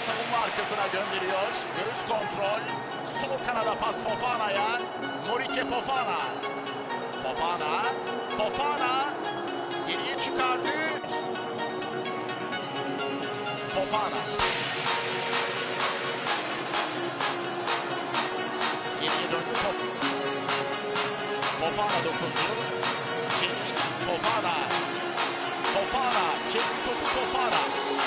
savunma arkasına gönderiyor. Göğüs kontrol. Sol kanada pas Fofana'ya. Morike Fofana. Fofana. Geriye çıkardı. Fofana. Geriye döndü top. Fofana dokundu. Çekti. Fofana. Çekti topu Fofana.